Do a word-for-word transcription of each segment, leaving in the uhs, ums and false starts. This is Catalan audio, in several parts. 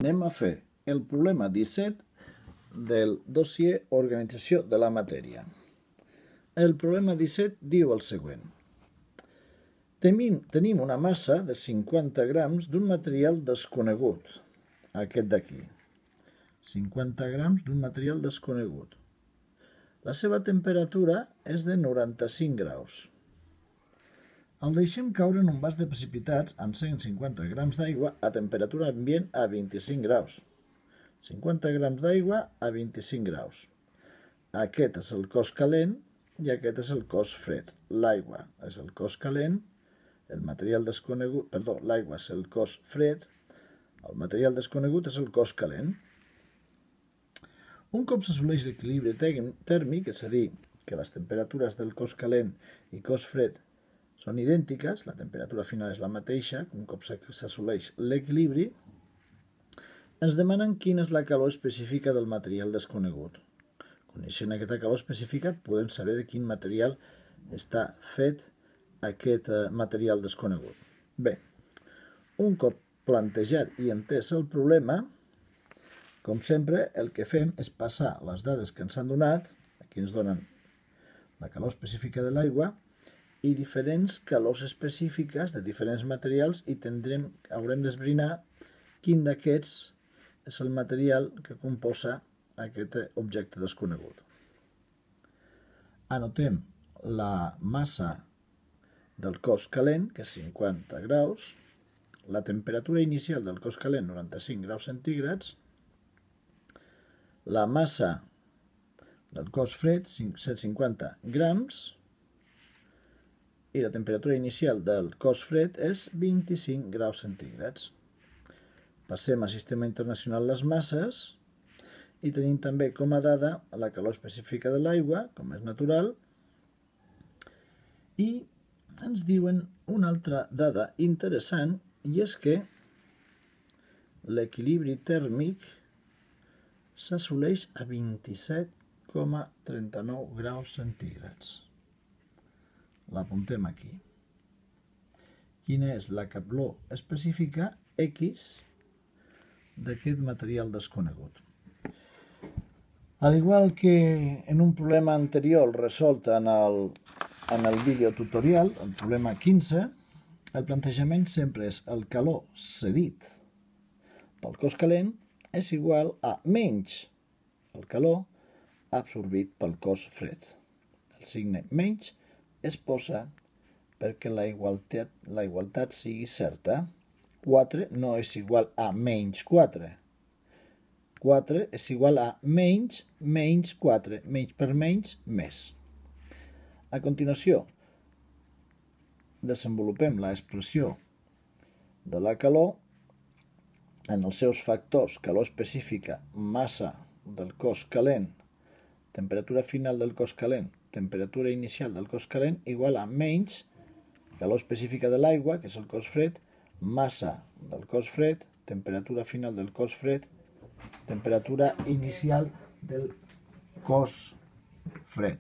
Anem a fer el problema disset del dossier Organització de la matèria. El problema disset diu el següent. Tenim, tenim una massa de cinquanta grams d'un material desconegut, aquest d'aquí. cinquanta grams d'un material desconegut. La seva temperatura és de noranta-cinc graus. El deixem caure en un vas de precipitats amb cent cinquanta grams d'aigua a temperatura ambient a vint-i-cinc graus. cinquanta grams d'aigua a vint-i-cinc graus. Aquest és el cos calent i aquest és el cos fred. L'aigua és el cos calent, el material desconegut, perdó, l'aigua és el cos fred, el material desconegut és el cos calent. Un cop s'assoleix l'equilibri tèrmic, és a dir, que les temperatures del cos calent i cos fred són idèntiques, la temperatura final és la mateixa, un cop s'assoleix l'equilibri, ens demanen quina és la calor específica del material desconegut. Coneixent aquesta calor específica, podem saber de quin material està fet aquest material desconegut. Bé, un cop plantejat i entès el problema, com sempre, el que fem és passar les dades que ens han donat, aquí ens donen la calor específica de l'aigua, i diferents calors específiques de diferents materials i tindrem, haurem d'esbrinar quin d'aquests és el material que composa aquest objecte desconegut. Anotem la massa del cos calent, que és cinquanta graus, la temperatura inicial del cos calent, noranta-cinc graus centígrads, la massa del cos fred, cent cinquanta grams, i la temperatura inicial del cos fred és vint-i-cinc graus centígrads. Passem al sistema internacional les masses i tenim també com a dada la calor específica de l'aigua, com és natural, i ens diuen una altra dada interessant, i és que l'equilibri tèrmic s'assoleix a vint-i-set coma trenta-nou graus centígrads. L'apuntem aquí. Quina és la calor específica X d'aquest material desconegut? Al igual que en un problema anterior resolt en el, en el vídeo tutorial, el problema quinze, el plantejament sempre és el calor cedit pel cos calent és igual a menys el calor absorbit pel cos fred. El signe menys es posa perquè la igualtat, la igualtat sigui certa. quatre no és igual a menys quatre. quatre és igual a menys, menys quatre. Menys per menys, més. A continuació, desenvolupem l'expressió de la calor en els seus factors: calor específica, massa del cos calent, temperatura final del cos calent, temperatura inicial del cos calent, igual a menys calor específica de l'aigua, que és el cos fred, massa del cos fred, temperatura final del cos fred, temperatura inicial del cos fred.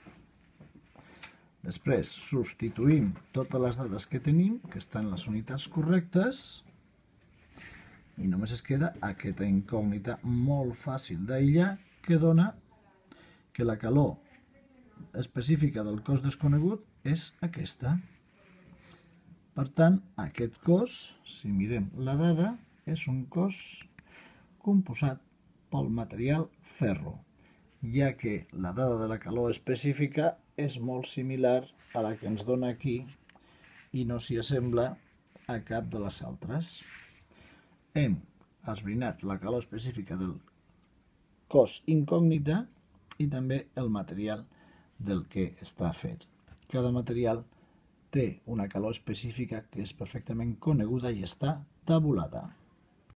Després substituïm totes les dades que tenim, que estan en les unitats correctes, i només es queda aquesta incògnita molt fàcil d'aïllar, que dona que la calor específica del cos desconegut és aquesta. Per tant, aquest cos, si mirem la dada, és un cos composat pel material ferro, ja que la dada de la calor específica és molt similar a la que ens dona aquí i no s'hi assembla a cap de les altres. Hem esbrinat la calor específica del cos incògnita i també el material del que està fet. Cada material té una calor específica que és perfectament coneguda i està tabulada.